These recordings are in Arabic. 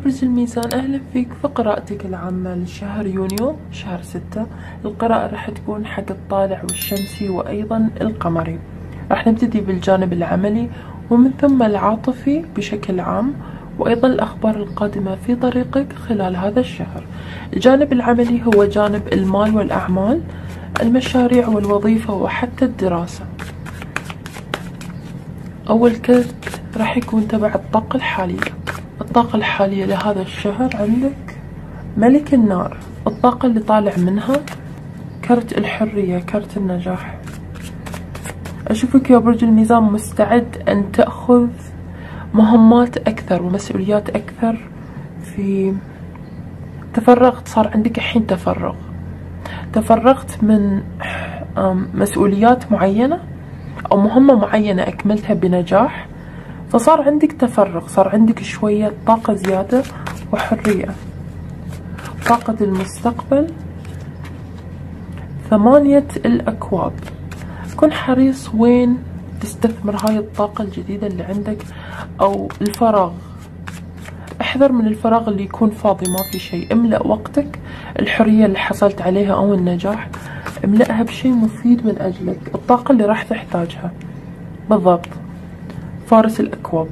برج الميزان، أهلا فيك في قراءتك العامة لشهر يونيو شهر 6. القراءة راح تكون حق الطالع والشمسي وأيضا القمري. راح نبتدي بالجانب العملي ومن ثم العاطفي بشكل عام، وأيضا الأخبار القادمة في طريقك خلال هذا الشهر. الجانب العملي هو جانب المال والأعمال، المشاريع والوظيفة وحتى الدراسة. أول كرت راح يكون تبع الطاقة الحالية. الطاقة الحالية لهذا الشهر عندك ملك النار، الطاقة اللي طالع منها كرت الحرية، كرت النجاح. أشوفك يا برج الميزان مستعد أن تأخذ مهمات أكثر ومسؤوليات أكثر. في تفرغت، صار عندك الحين تفرغت من مسؤوليات معينة أو مهمة معينة أكملتها بنجاح، فصار عندك تفرغ، صار عندك شوية طاقة زيادة وحرية. طاقة المستقبل 8 الأكواب. كن حريص وين تستثمر هاي الطاقة الجديدة اللي عندك أو الفراغ. احذر من الفراغ اللي يكون فاضي ما في شيء. املأ وقتك، الحرية اللي حصلت عليها أو النجاح املأها بشيء مفيد من أجلك، الطاقة اللي راح تحتاجها بالضبط. فارس الأكواب،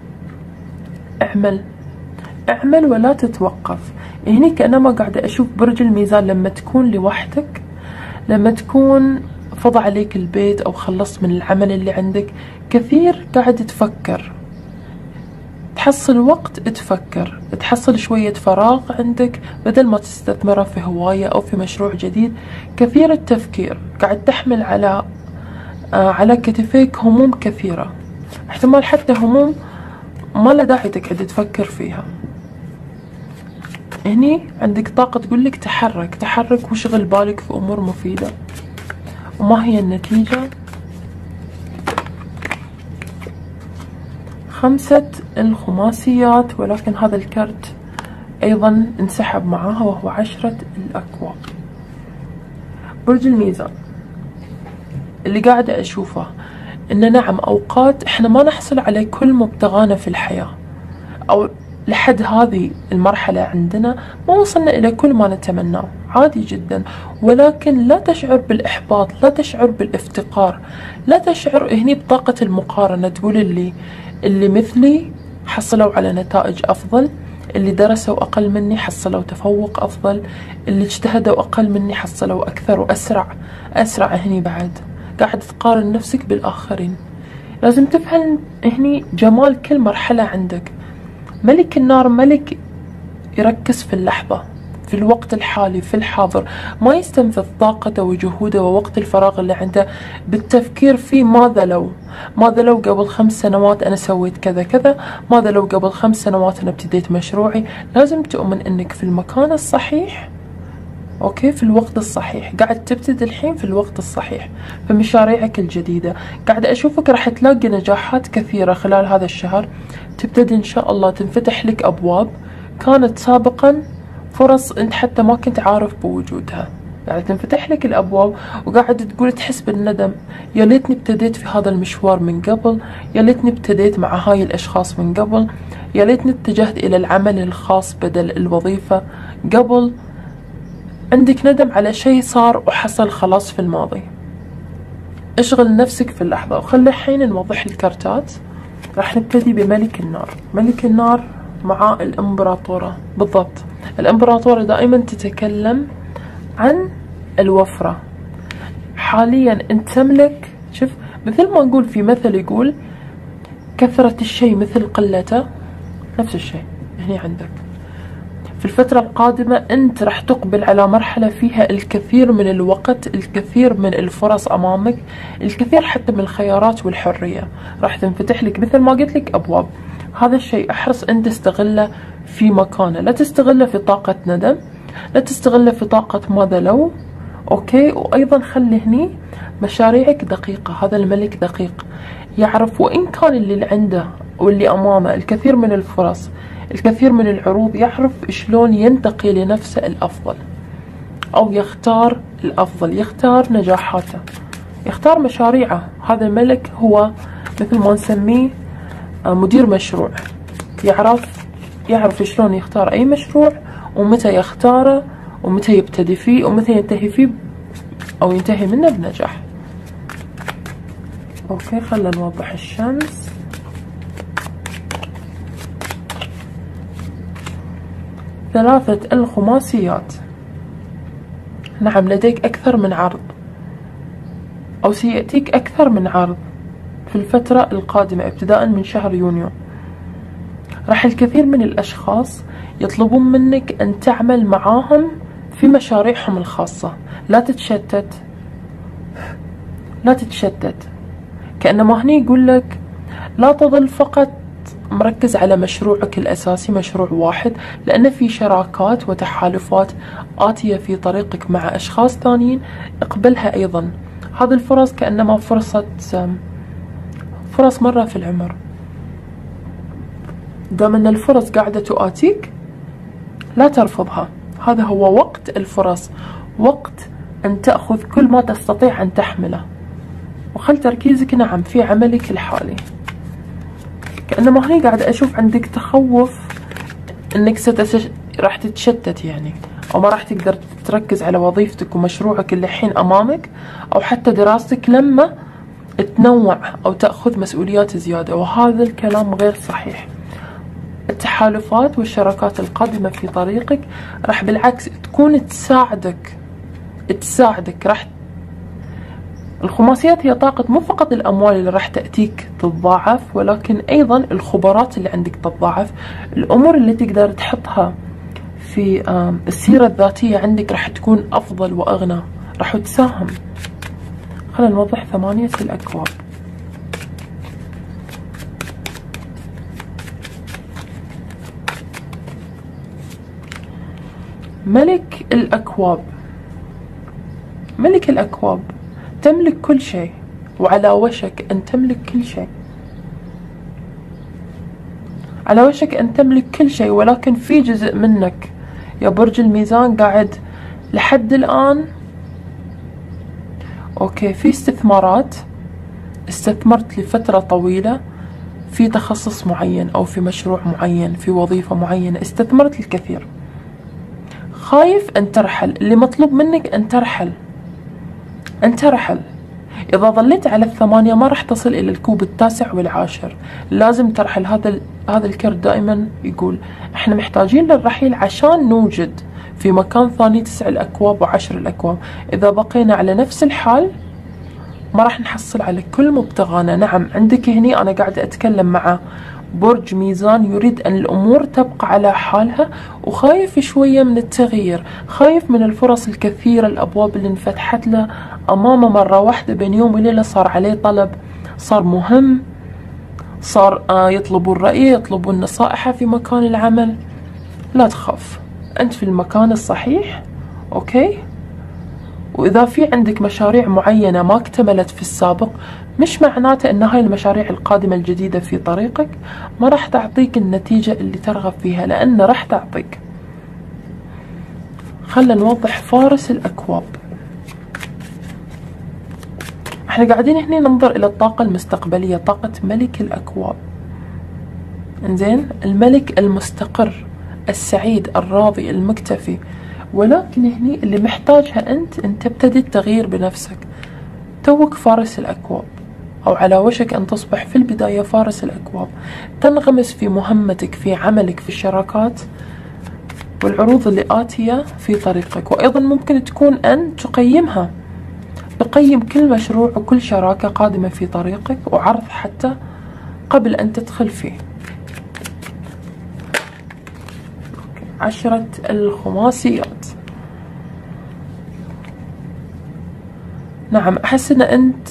اعمل ولا تتوقف. هني كأنما قاعدة أشوف برج الميزان لما تكون لوحدك، لما تكون فضى عليك البيت أو خلصت من العمل اللي عندك، كثير قاعد تفكر، تحصل وقت تفكر، تحصل شوية فراغ عندك بدل ما تستثمره في هواية أو في مشروع جديد. كثير التفكير، قاعد تحمل على كتفيك هموم كثيرة، احتمال حتى هموم ما له داعي تقعد تفكر فيها. هني عندك طاقة تقولك تحرك وشغل بالك في أمور مفيدة. وما هي النتيجة؟ 5 الخماسيات، ولكن هذا الكرت أيضا انسحب معاها وهو 10 الأكواب. برج الميزان اللي قاعدة أشوفه إن نعم أوقات إحنا ما نحصل على كل مبتغانا في الحياة، أو لحد هذه المرحلة عندنا ما وصلنا إلى كل ما نتمناه، عادي جدا. ولكن لا تشعر بالإحباط، لا تشعر بالافتقار، لا تشعر هني بطاقة المقارنة، تقول اللي مثلي حصلوا على نتائج أفضل، اللي درسوا أقل مني حصلوا تفوق أفضل، اللي اجتهدوا أقل مني حصلوا أكثر وأسرع. هني بعد قاعد تقارن نفسك بالآخرين. لازم تفهم هني جمال كل مرحلة عندك. ملك النار ملك يركز في اللحظة، في الوقت الحالي، في الحاضر، ما يستنفذ طاقته وجهوده ووقت الفراغ اللي عنده بالتفكير في ماذا لو قبل 5 سنوات أنا سويت كذا كذا، ماذا لو قبل 5 سنوات أنا ابتديت مشروعي. لازم تؤمن أنك في المكان الصحيح، اوكي، في الوقت الصحيح، قاعد تبتدي الحين في الوقت الصحيح في مشاريعك الجديدة. قاعد اشوفك راح تلاقي نجاحات كثيرة خلال هذا الشهر. تبتدي ان شاء الله تنفتح لك ابواب كانت سابقا فرص انت حتى ما كنت عارف بوجودها، قاعد تنفتح لك الابواب، وقاعد تقول تحس بالندم، يا ليتني ابتديت في هذا المشوار من قبل، يا ليتني ابتديت مع هاي الاشخاص من قبل، يا ليتني اتجهت الى العمل الخاص بدل الوظيفة قبل. عندك ندم على شيء صار وحصل خلاص في الماضي. اشغل نفسك في اللحظة. وخلي الحين نوضح الكارتات. راح نبتدي بملك النار. ملك النار مع الامبراطورة، بالضبط. الامبراطورة دائما تتكلم عن الوفرة. حاليا انت تملك، شوف مثل ما نقول في مثل يقول كثرة الشيء مثل قلته، نفس الشيء هني عندك. في الفترة القادمة أنت راح تقبل على مرحلة فيها الكثير من الوقت، الكثير من الفرص أمامك، الكثير حتى من الخيارات والحرية راح تنفتح لك مثل ما قلت لك أبواب. هذا الشيء احرص أن تستغله في مكانه، لا تستغله في طاقة ندم، لا تستغله في طاقة ماذا لو، أوكي. وأيضا خلي هني مشاريعك دقيقة. هذا الملك دقيق، يعرف وإن كان اللي عنده واللي أمامه الكثير من الفرص، الكثير من العروض، يعرف شلون ينتقي لنفسه الأفضل أو يختار الأفضل، يختار نجاحاته، يختار مشاريعه. هذا الملك هو مثل ما نسميه مدير مشروع، يعرف يعرف شلون يختار أي مشروع ومتى يختاره ومتى يبتدي فيه ومتى ينتهي فيه أو ينتهي منه بنجاح. أوكي، خلنا نوضح الشمس. ثلاثة الخماسيات. نعم، لديك أكثر من عرض أو سيأتيك أكثر من عرض في الفترة القادمة ابتداء من شهر يونيو. راح الكثير من الأشخاص يطلبون منك أن تعمل معاهم في مشاريعهم الخاصة. لا تتشتت، لا تتشتت. كأنما هني يقول لك لا تظل فقط مركز على مشروعك الأساسي، مشروع واحد، لأن في شراكات وتحالفات آتية في طريقك مع أشخاص ثانيين. اقبلها أيضا. هذه الفرص كأنما فرص مرة في العمر. دام أن الفرص قاعدة تؤاتيك لا ترفضها. هذا هو وقت الفرص، وقت أن تأخذ كل ما تستطيع أن تحمله، وخل تركيزك نعم في عملك الحالي. كأنما هني قاعدة أشوف عندك تخوف أنك راح تتشتت يعني، أو ما راح تقدر تركز على وظيفتك ومشروعك اللي الحين أمامك، أو حتى دراستك لما تنوع أو تأخذ مسؤوليات زيادة، وهذا الكلام غير صحيح. التحالفات والشراكات القادمة في طريقك راح بالعكس تكون تساعدك. راح الخماسيات هي طاقة مو فقط الأموال اللي راح تأتيك تتضاعف، ولكن أيضا الخبرات اللي عندك تتضاعف، الأمور اللي تقدر تحطها في السيرة الذاتية عندك راح تكون أفضل وأغنى، راح تساهم. خلينا نوضح 8 الأكواب. ملك الأكواب. ملك الأكواب تملك كل شيء، وعلى وشك أن تملك كل شيء، على وشك أن تملك كل شيء، ولكن في جزء منك يا برج الميزان قاعد لحد الآن أوكي في استثمارات، استثمرت لفترة طويلة في تخصص معين أو في مشروع معين، في وظيفة معينة، استثمرت الكثير. خايف أن ترحل. اللي مطلوب منك أن ترحل، أن ترحل. إذا ظليت على 8 ما راح تصل إلى الكوب 9 والعاشر. لازم ترحل. هذا الكرت دائما يقول إحنا محتاجين للرحيل عشان نوجد في مكان ثاني 9 الأكواب و10 الأكواب. إذا بقينا على نفس الحال ما راح نحصل على كل مبتغانا. نعم، عندك هني أنا قاعدة أتكلم مع برج ميزان يريد أن الأمور تبقى على حالها، وخايف شوية من التغيير، خايف من الفرص الكثيرة، الأبواب اللي انفتحت له أمامه مرة واحدة بين يوم وليلة. صار عليه طلب، صار مهم، صار يطلبوا الرأي، يطلبوا النصائح في مكان العمل. لا تخاف، أنت في المكان الصحيح. أوكي. وإذا في عندك مشاريع معينة ما اكتملت في السابق، مش معناته أن هاي المشاريع القادمة الجديدة في طريقك ما راح تعطيك النتيجة اللي ترغب فيها، لأن راح تعطيك. خلنا نوضح فارس الأكواب. احنا قاعدين هنا ننظر إلى الطاقة المستقبلية، طاقة ملك الأكواب. انزين، الملك المستقر، السعيد، الراضي، المكتفي. ولكن هني اللي محتاجها أنت تبتدي التغيير بنفسك. توك فارس الأكواب، أو على وشك أن تصبح في البداية فارس الأكواب. تنغمس في مهمتك، في عملك، في الشراكات والعروض اللي آتية في طريقك. وأيضا ممكن تكون أن تقيمها، تقيم كل مشروع وكل شراكة قادمة في طريقك، وعرض حتى قبل أن تدخل فيه. 10 الخماسيات. نعم، أحس أن أنت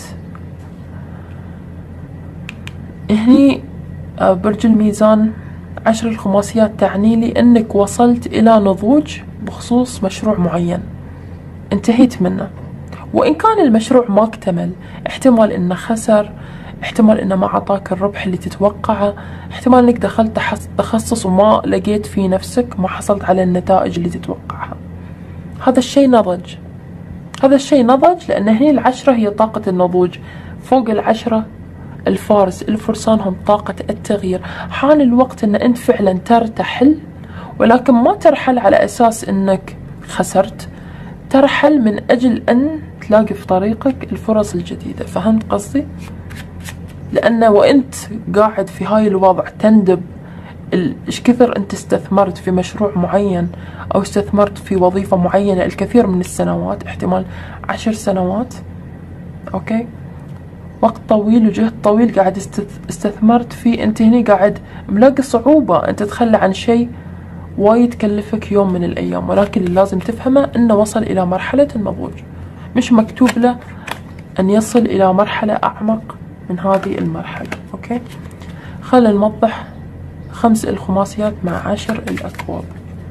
هني برج الميزان 10 الخماسيات تعني لي أنك وصلت إلى نضوج بخصوص مشروع معين، انتهيت منه. وإن كان المشروع ما اكتمل، احتمال أنه خسر، احتمال أنه ما عطاك الربح اللي تتوقعه، احتمال أنك دخلت تخصص وما لقيت فيه نفسك، ما حصلت على النتائج اللي تتوقعها. هذا الشيء نضج، هذا الشيء نضج، لأن هنا 10 هي طاقة النضوج. فوق 10 الفارس الفرسان هم طاقة التغيير. حان الوقت ان انت فعلا ترتحل، ولكن ما ترحل على اساس انك خسرت، ترحل من اجل ان تلاقي في طريقك الفرص الجديدة. فهمت قصدي؟ لأن وأنت قاعد في هاي الوضع تندب إيش كثر أنت استثمرت في مشروع معين أو استثمرت في وظيفة معينة الكثير من السنوات، احتمال 10 سنوات، أوكي، وقت طويل وجهد طويل قاعد استثمرت فيه. أنت هنا قاعد ملاقي صعوبة أن تتخلى عن شيء وايد كلفك يوم من الأيام، ولكن اللي لازم تفهمه أنه وصل إلى مرحلة النضوج، مش مكتوب له أن يصل إلى مرحلة أعمق من هذه المرحلة. أوكي، خلينا نوضح 5 الخماسيات مع 10 الأكواب.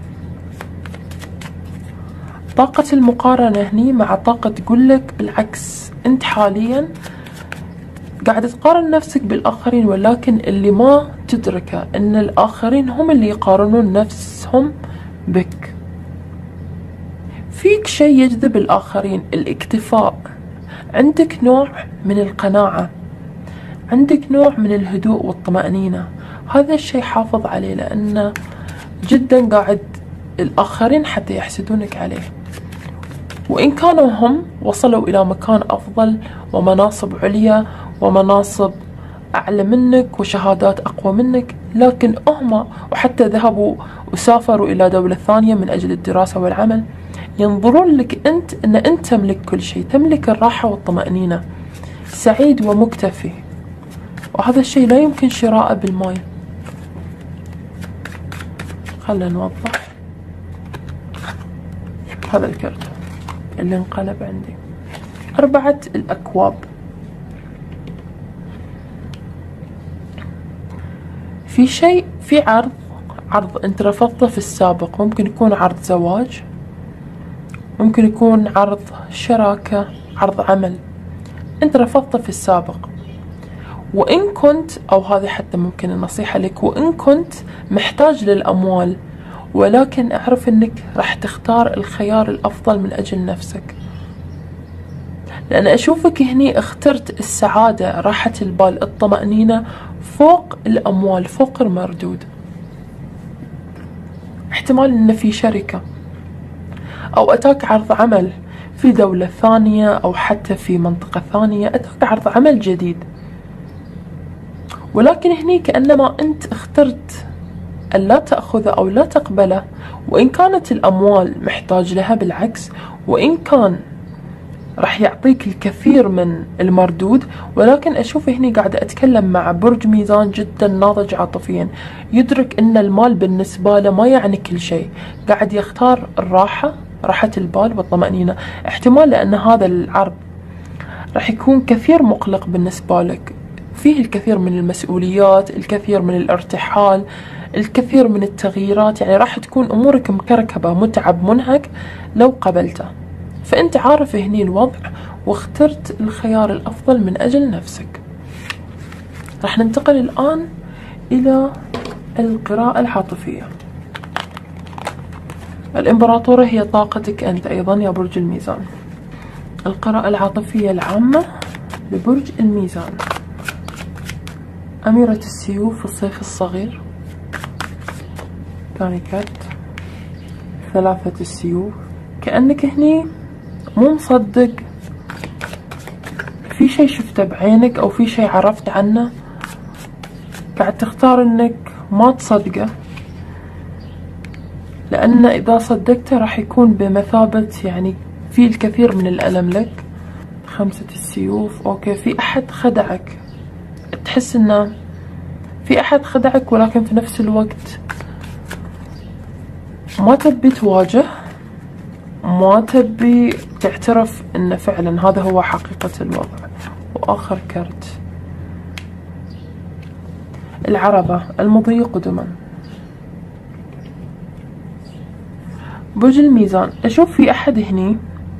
طاقة المقارنة هني مع طاقة تقولك بالعكس، أنت حاليا قاعد تقارن نفسك بالآخرين، ولكن اللي ما تدركه أن الآخرين هم اللي يقارنون نفسهم بك. فيك شيء يجذب الآخرين، الاكتفاء، عندك نوع من القناعة، عندك نوع من الهدوء والطمأنينة. هذا الشيء حافظ عليه، لأنه جدا قاعد الآخرين حتى يحسدونك عليه، وإن كانوا هم وصلوا إلى مكان أفضل ومناصب عليا ومناصب أعلى منك وشهادات أقوى منك، لكن هم وحتى ذهبوا وسافروا إلى دولة ثانية من أجل الدراسة والعمل، ينظرون لك أنت أن أنت تملك كل شيء، تملك الراحة والطمأنينة، سعيد ومكتفي، وهذا الشيء لا يمكن شراءه بالمال. خلنا نوضح هذا الكرت اللي انقلب عندي. 4 الأكواب. في شيء، في عرض انت رفضته في السابق، ممكن يكون عرض زواج، ممكن يكون عرض شراكة، عرض عمل انت رفضته في السابق، وإن كنت، أو هذه حتى ممكن النصيحة لك، وإن كنت محتاج للأموال، ولكن أعرف أنك راح تختار الخيار الأفضل من أجل نفسك، لأن أشوفك هني اخترت السعادة، راحة البال، الطمأنينة فوق الأموال، فوق المردود. احتمال أن في شركة أو أتاك عرض عمل في دولة ثانية أو حتى في منطقة ثانية، أتاك عرض عمل جديد، ولكن هني كأنما أنت اخترت أن لا تأخذه أو لا تقبله، وإن كانت الأموال محتاج لها بالعكس، وإن كان راح يعطيك الكثير من المردود، ولكن أشوف هني قاعدة أتكلم مع برج ميزان جدا ناضج عاطفيا، يدرك أن المال بالنسبة له ما يعني كل شيء، قاعد يختار الراحة، راحة البال والطمأنينة. احتمال لأن هذا العرض راح يكون كثير مقلق بالنسبة لك، فيه الكثير من المسؤوليات، الكثير من الارتحال، الكثير من التغييرات، يعني راح تكون أمورك مكركبة، متعب، منهك لو قبلته. فأنت عارف هني الوضع واخترت الخيار الأفضل من أجل نفسك. راح ننتقل الآن إلى القراءة العاطفية. الإمبراطورة هي طاقتك أنت أيضا يا برج الميزان. القراءة العاطفية العامة لبرج الميزان. أميرة السيوف في الصيف الصغير، ثاني كرت 3 السيوف. كأنك هني مو مصدق في شيء شفته بعينك أو في شيء عرفت عنه، قاعد تختار انك ما تصدقه، لأن إذا صدقته راح يكون بمثابة يعني في الكثير من الألم لك. 5 السيوف. أوكي، في أحد خدعك، تحس إنه في أحد خدعك، ولكن في نفس الوقت ما تبي تواجه، ما تبي تعترف إن فعلا هذا هو حقيقة الوضع. وآخر كرت العربة، المضي قدما. برج الميزان، أشوف في أحد هني،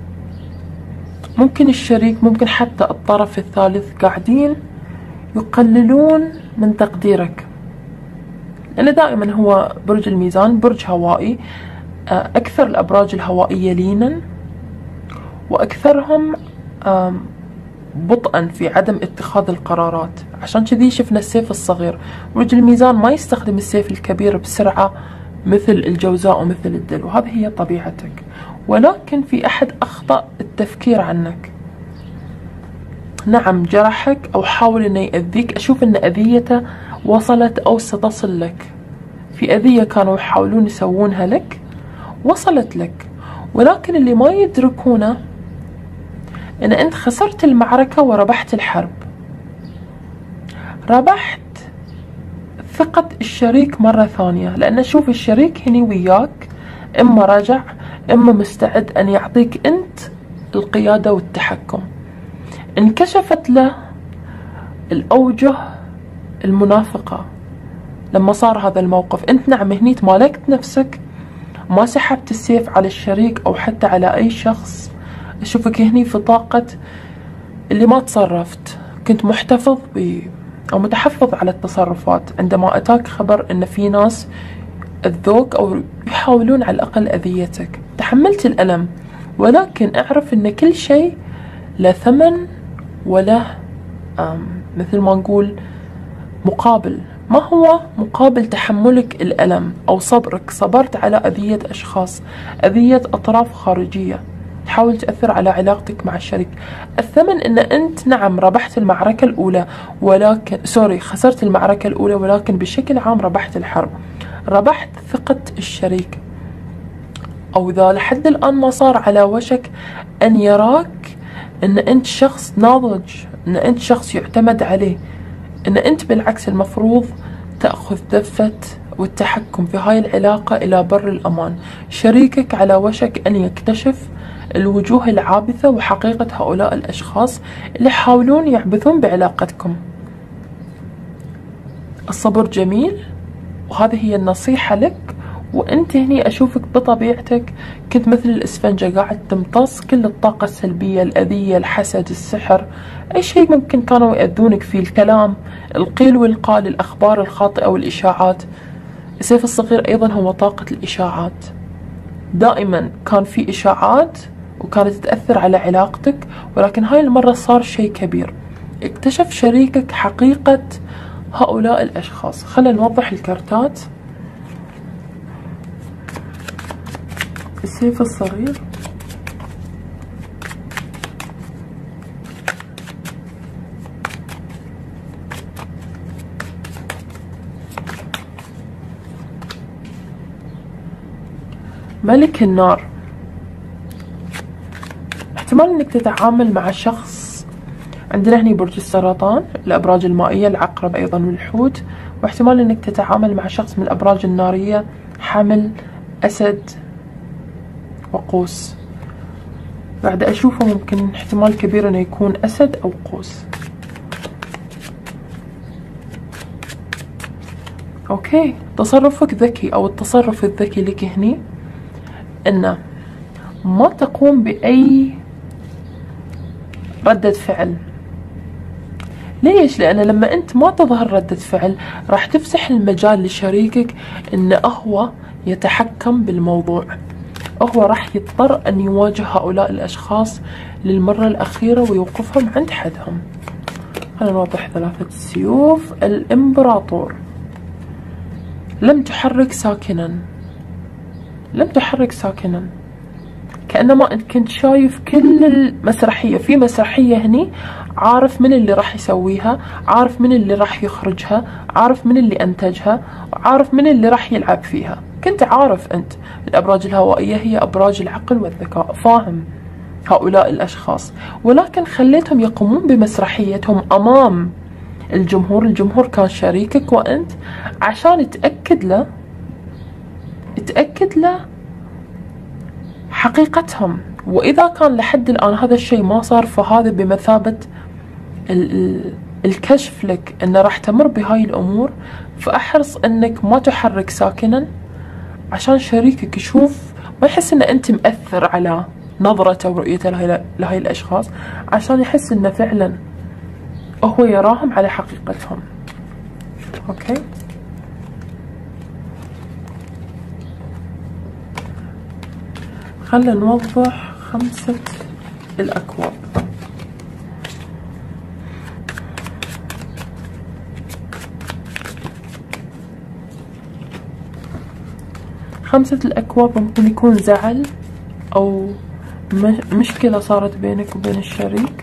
ممكن الشريك، ممكن حتى الطرف الثالث، قاعدين يقللون من تقديرك، لأن دائما هو برج الميزان برج هوائي، أكثر الأبراج الهوائية لينا، وأكثرهم بطئا في عدم اتخاذ القرارات. عشان كذي شفنا السيف الصغير. برج الميزان ما يستخدم السيف الكبير بسرعة مثل الجوزاء ومثل الدلو، وهذه هي طبيعتك، ولكن في أحد أخطأ التفكير عنك. نعم جرحك أو حاول أنه يأذيك، أشوف أن أذيته وصلت أو ستصل لك. في أذية كانوا يحاولون يسوونها لك وصلت لك، ولكن اللي ما يدركونه أن أنت خسرت المعركة وربحت الحرب. ربحت ثقة الشريك مرة ثانية، لأن شوف الشريك هني وياك إما رجع إما مستعد أن يعطيك أنت القيادة والتحكم. انكشفت له الأوجه المنافقة لما صار هذا الموقف. أنت نعم هني تمالكت نفسك، ما سحبت السيف على الشريك أو حتى على أي شخص. أشوفك هني في طاقة اللي ما تصرفت، كنت محتفظ أو متحفظ على التصرفات عندما أتاك خبر أن في ناس أذوك أو يحاولون على الأقل أذيتك. تحملت الألم، ولكن أعرف أن كل شيء له ثمن وله مثل ما نقول مقابل. ما هو مقابل تحملك الألم أو صبرك؟ صبرت على أذية أشخاص، أذية أطراف خارجية تحاول تأثر على علاقتك مع الشريك. الثمن أن أنت نعم ربحت المعركة الأولى، ولكن خسرت المعركة الأولى، ولكن بشكل عام ربحت الحرب. ربحت ثقة الشريك، أو إذا لحد الآن ما صار على وشك أن يراك أن أنت شخص ناضج، أن أنت شخص يعتمد عليه، أن أنت بالعكس المفروض تأخذ دفة والتحكم في هاي العلاقة إلى بر الأمان. شريكك على وشك أن يكتشف الوجوه العابثة وحقيقة هؤلاء الأشخاص اللي يحاولون يعبثون بعلاقتكم. الصبر جميل، وهذه هي النصيحة لك. وأنت هني أشوفك بطبيعتك كنت مثل الإسفنجة قاعد تمتص كل الطاقة السلبية، الأذية، الحسد، السحر، أي شيء ممكن كانوا يأذونك فيه، الكلام، القيل والقال، الأخبار الخاطئة والإشاعات. السيف الصغير أيضا هو طاقة الإشاعات. دائما كان في إشاعات وكانت تأثر على علاقتك، ولكن هاي المرة صار شيء كبير. اكتشف شريكك حقيقة هؤلاء الأشخاص. خلينا نوضح الكارتات. السيف الصغير، ملك النار. احتمال انك تتعامل مع شخص، عندنا هني برج السرطان، الابراج المائية، العقرب ايضا والحوت، واحتمال انك تتعامل مع شخص من الابراج النارية، حمل، اسد وقوس. بعد اشوفه ممكن احتمال كبير انه يكون اسد او قوس. اوكي، تصرفك ذكي، او التصرف الذكي لك هني انه ما تقوم باي ردة فعل. ليش؟ لأن لما أنت ما تظهر ردة فعل راح تفسح المجال لشريكك أنه هو يتحكم بالموضوع. هو راح يضطر أن يواجه هؤلاء الأشخاص للمرة الأخيرة ويوقفهم عند حدهم. خلينا نوضح ثلاثة السيوف. الإمبراطور. لم تحرك ساكنا، لم تحرك ساكنا، كأنما أنت كنت شايف كل المسرحية. في مسرحية هني عارف من اللي راح يسويها، عارف من اللي راح يخرجها، عارف من اللي أنتجها، عارف من اللي راح يلعب فيها. كنت عارف أنت. الأبراج الهوائية هي أبراج العقل والذكاء، فاهم هؤلاء الأشخاص، ولكن خليتهم يقومون بمسرحيتهم أمام الجمهور. الجمهور كان شريكك وأنت، عشان تأكد له حقيقتهم. وإذا كان لحد الآن هذا الشيء ما صار، فهذا بمثابة الكشف لك أنه راح تمر بهاي الأمور. فأحرص أنك ما تحرك ساكنا، عشان شريكك يشوف، ما يحس أن أنت مأثر على نظرته ورؤيته لهاي الأشخاص، عشان يحس أنه فعلا هو يراهم على حقيقتهم. أوكي، خلنا نوضح 5 الأكواب. 5 الأكواب ممكن يكون زعل أو مشكلة صارت بينك وبين الشريك.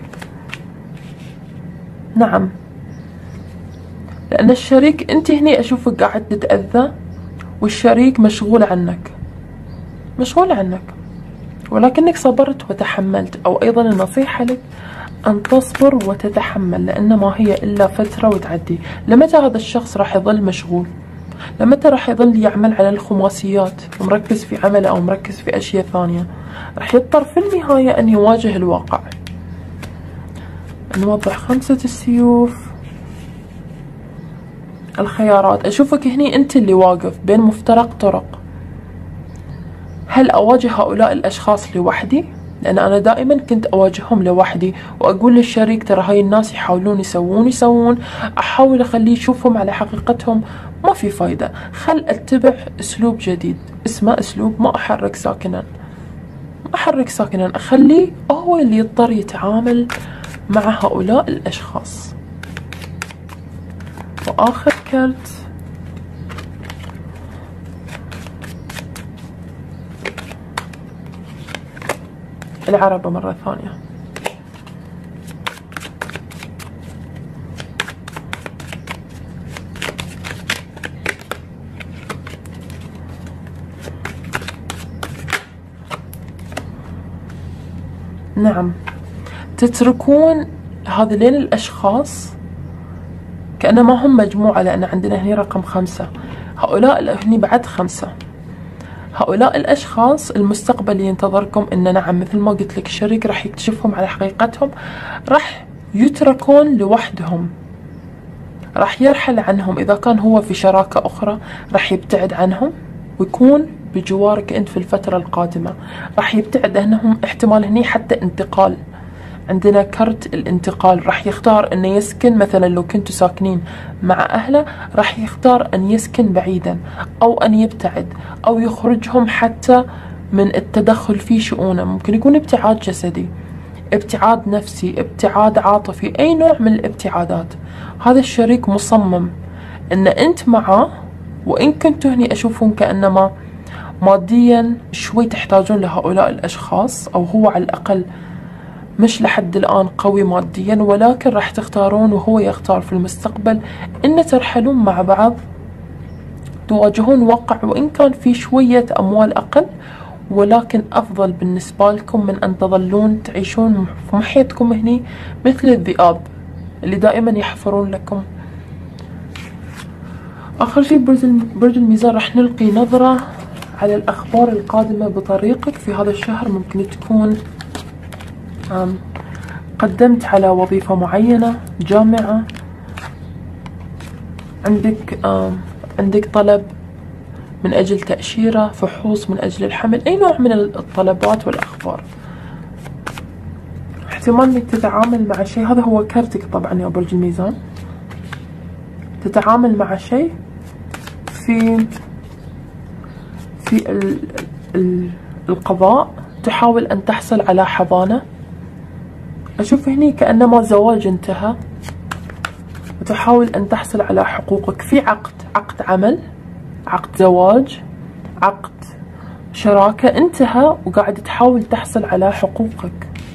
نعم، لأن الشريك أنت هني أشوفك قاعد تتأذى والشريك مشغول عنك، مشغول عنك، ولكنك صبرت وتحملت. أو أيضا النصيحة لك أن تصبر وتتحمل، لأن ما هي إلا فترة وتعدي. لمتى هذا الشخص راح يظل مشغول؟ لمتى راح يظل يعمل على الخماسيات ومركز في عمله أو مركز في أشياء ثانية؟ راح يضطر في النهاية أن يواجه الواقع. نوضح 5 السيوف. الخيارات، أشوفك هني أنت اللي واقف بين مفترق طرق. هل أواجه هؤلاء الأشخاص لوحدي؟ لأن أنا دائما كنت أواجههم لوحدي، وأقول للشريك ترى هاي الناس يحاولون يسوون، أحاول أخليه يشوفهم على حقيقتهم، ما في فايدة. خل أتبع أسلوب جديد اسمه أسلوب ما أحرك ساكنا، أخليه هو اللي يضطر يتعامل مع هؤلاء الأشخاص. وآخر كارت العربة مرة ثانية. نعم، تتركون هذين الأشخاص كأنما هم مجموعة، لأن عندنا هنا رقم 5، هؤلاء هني بعد 5. هؤلاء الأشخاص المستقبل ينتظركم إن نعم مثل ما قلت لك الشريك راح يكتشفهم على حقيقتهم، راح يتركون لوحدهم، راح يرحل عنهم. إذا كان هو في شراكة أخرى راح يبتعد عنهم ويكون بجوارك أنت في الفترة القادمة. راح يبتعد عنهم، احتمال هني حتى انتقال. عندنا كرت الانتقال، راح يختار أن يسكن مثلا لو كنتوا ساكنين مع أهله راح يختار أن يسكن بعيدا أو أن يبتعد أو يخرجهم حتى من التدخل في شؤونه. ممكن يكون ابتعاد جسدي، ابتعاد نفسي، ابتعاد عاطفي، أي نوع من الابتعادات. هذا الشريك مصمم أن أنت معه، وإن كنتوا هني أشوفهم كأنما ماديا شوي تحتاجون لهؤلاء الأشخاص، أو هو على الأقل مش لحد الآن قوي ماديا، ولكن راح تختارون وهو يختار في المستقبل إن ترحلون مع بعض، تواجهون واقع وإن كان في شوية أموال أقل، ولكن أفضل بالنسبة لكم من أن تظلون تعيشون في محيطكم هني مثل الذئاب اللي دائما يحفرون لكم. آخر شيء برج الميزان، راح نلقي نظرة على الأخبار القادمة بطريقك في هذا الشهر. ممكن تكون قدمت على وظيفة معينة، جامعة، عندك طلب من أجل تأشيرة، فحوص من أجل الحمل، أي نوع من الطلبات والأخبار. احتمال انك تتعامل مع شيء، هذا هو كارتك طبعا يا برج الميزان، تتعامل مع شيء في القضاء، تحاول أن تحصل على حضانة. أشوف هني كأنما زواج انتهى وتحاول أن تحصل على حقوقك في عقد عمل، عقد زواج، عقد شراكة انتهى وقاعد تحاول تحصل على حقوقك،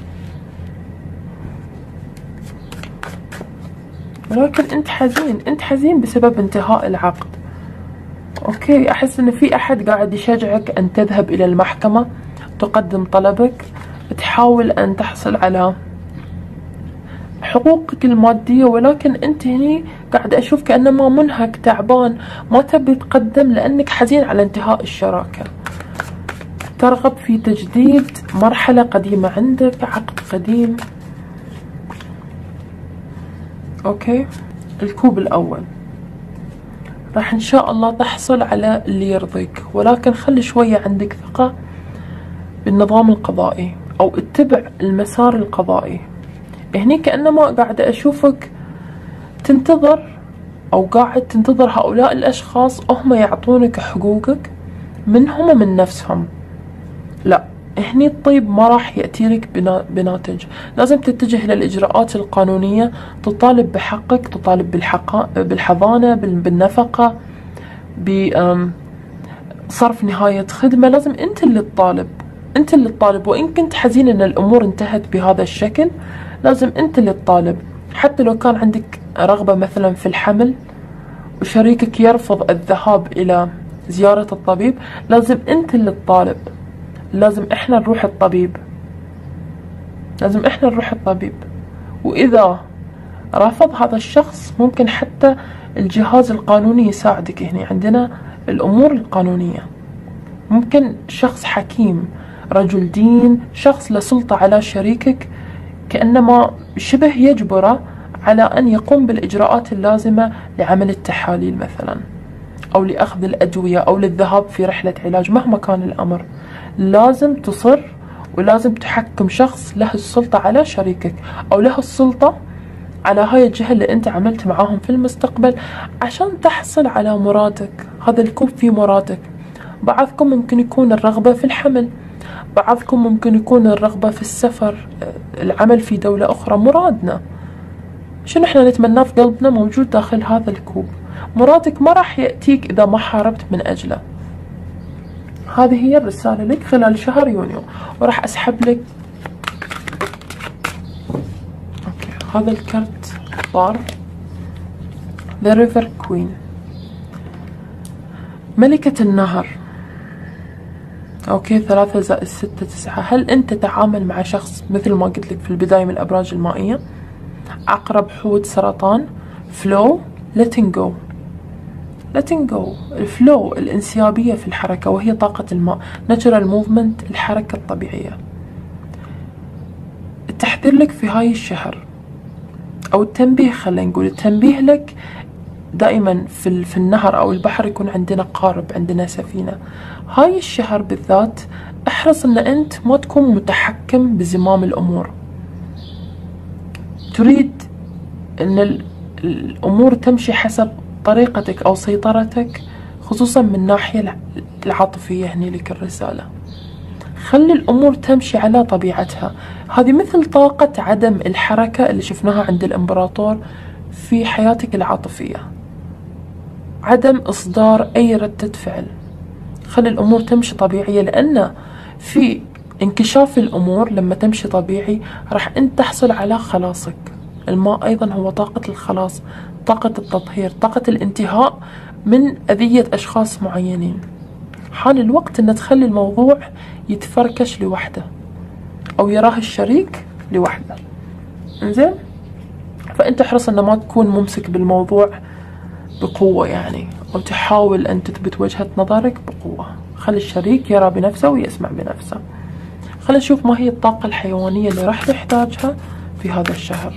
ولكن انت حزين بسبب انتهاء العقد. اوكي، احس ان في احد قاعد يشجعك ان تذهب الى المحكمة، تقدم طلبك، تحاول ان تحصل على حقوقك المادية، ولكن انت هني قاعد اشوف كأنما منهك، تعبان، ما تبي تقدم لانك حزين على انتهاء الشراكة. ترغب في تجديد مرحلة قديمة عندك، عقد قديم. اوكي، الكوب الاول راح ان شاء الله تحصل على اللي يرضيك، ولكن خلي شوية عندك ثقة بالنظام القضائي او اتبع المسار القضائي. هني كأنما قاعدة اشوفك تنتظر او قاعد تنتظر هؤلاء الاشخاص هم يعطونك حقوقك منهم من نفسهم. لا، هني الطيب ما راح يأتي لك بناتج. لازم تتجه للإجراءات القانونية، تطالب بحقك، تطالب بالحضانة، بالنفقة، صرف نهاية خدمة لازم أنت اللي تطالب، أنت اللي تطالب. وإن كنت حزين أن الأمور انتهت بهذا الشكل لازم أنت اللي تطالب. حتى لو كان عندك رغبة مثلا في الحمل وشريكك يرفض الذهاب إلى زيارة الطبيب، لازم أنت اللي تطالب. لازم إحنا نروح الطبيب، لازم إحنا نروح الطبيب. وإذا رفض هذا الشخص ممكن حتى الجهاز القانوني يساعدك. هنا عندنا الأمور القانونية، ممكن شخص حكيم رجل دين، شخص له سلطة على شريكك، كأنما شبه يجبره على أن يقوم بالإجراءات اللازمة لعمل التحاليل مثلا، أو لأخذ الأدوية، أو للذهاب في رحلة علاج. مهما كان الأمر لازم تصر، ولازم تحكم شخص له السلطة على شريكك، أو له السلطة على هاي الجهة اللي أنت عملت معاهم في المستقبل عشان تحصل على مرادك. هذا يكون في مرادك. بعضكم ممكن يكون الرغبة في الحمل، بعضكم ممكن يكون الرغبة في السفر، العمل في دولة أخرى. مرادنا شنو احنا نتمناه في قلبنا موجود داخل هذا الكوب. مرادك ما راح يأتيك إذا ما حاربت من أجله. هذه هي الرسالة لك خلال شهر يونيو. وراح أسحب لك هذا الكرت طار The River Queen، ملكة النهر. اوكي، 3 زائد 6 9. هل انت تتعامل مع شخص مثل ما قلت لك في البداية من الابراج المائية؟ عقرب، حوت، سرطان. فلو، letting go، letting go، الفلو، الانسيابية في الحركة، وهي طاقة الماء، natural movement، الحركة الطبيعية. التحذير لك في هاي الشهر، او التنبيه، خلينا نقول التنبيه لك، دائما في النهر او البحر يكون عندنا قارب، عندنا سفينة. هاي الشهر بالذات احرص ان انت ما تكون متحكم بزمام الامور. تريد ان الامور تمشي حسب طريقتك او سيطرتك، خصوصا من الناحية العاطفية. هني لك الرسالة، خلي الامور تمشي على طبيعتها. هذه مثل طاقة عدم الحركة اللي شفناها عند الامبراطور في حياتك العاطفية، عدم إصدار أي ردة فعل. خلي الأمور تمشي طبيعية، لأن في انكشاف الأمور لما تمشي طبيعي راح أنت تحصل على خلاصك. الماء أيضا هو طاقة الخلاص، طاقة التطهير، طاقة الانتهاء من أذية أشخاص معينين. حان الوقت أن تخلي الموضوع يتفركش لوحده، أو يراه الشريك لوحده. إنزين، فأنت احرص أن ما تكون ممسك بالموضوع بقوة يعني، أو تحاول أن تثبت وجهة نظرك بقوة. خلي الشريك يرى بنفسه ويسمع بنفسه. خلينا نشوف ما هي الطاقة الحيوانية اللي راح نحتاجها في هذا الشهر.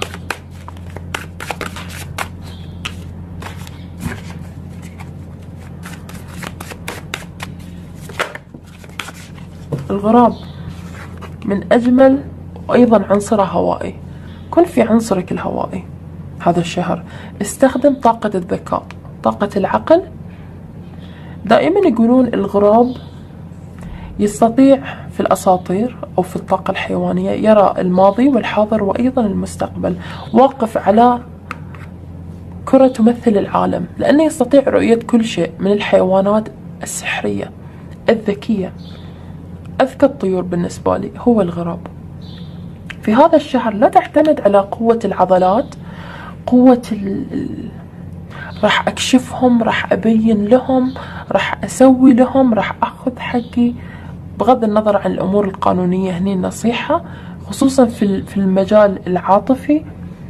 الغراب من أجمل وأيضا عنصره هوائي. كن في عنصرك الهوائي هذا الشهر. استخدم طاقة الذكاء، طاقة العقل. دائما يقولون الغراب يستطيع في الأساطير أو في الطاقة الحيوانية يرى الماضي والحاضر وأيضا المستقبل. واقف على كرة تمثل العالم، لأنه يستطيع رؤية كل شيء من الحيوانات السحرية الذكية. أذكى الطيور بالنسبة لي هو الغراب. في هذا الشهر لا تعتمد على قوة العضلات، قوة راح أكشفهم، راح أبين لهم، راح أسوي لهم، راح أخذ حقي. بغض النظر عن الأمور القانونية، هني النصيحة خصوصا في المجال العاطفي،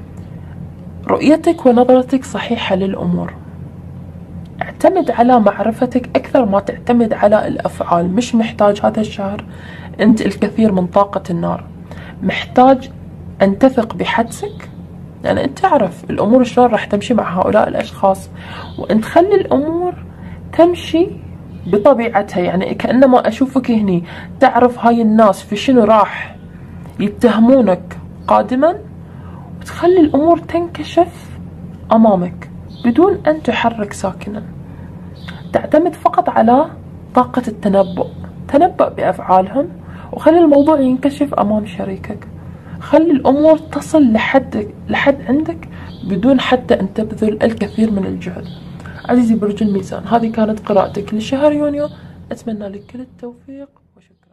رؤيتك ونظرتك صحيحة للأمور. اعتمد على معرفتك أكثر ما تعتمد على الأفعال. مش محتاج هذا الشهر أنت الكثير من طاقة النار، محتاج أن تثق بحدسك، لأن أنت تعرف الأمور شلون راح تمشي مع هؤلاء الأشخاص، وأن تخلي الأمور تمشي بطبيعتها. يعني كأنما أشوفك هني تعرف هاي الناس في شنو راح يتهمونك قادما، وتخلي الأمور تنكشف أمامك بدون أن تحرك ساكنا. تعتمد فقط على طاقة التنبؤ. تنبأ بأفعالهم وخلي الموضوع ينكشف أمام شريكك. خلي الأمور تصل لحد عندك بدون حتى أن تبذل الكثير من الجهد. عزيزي برج الميزان، هذه كانت قراءتك لشهر يونيو أتمنى لك كل التوفيق وشكرا.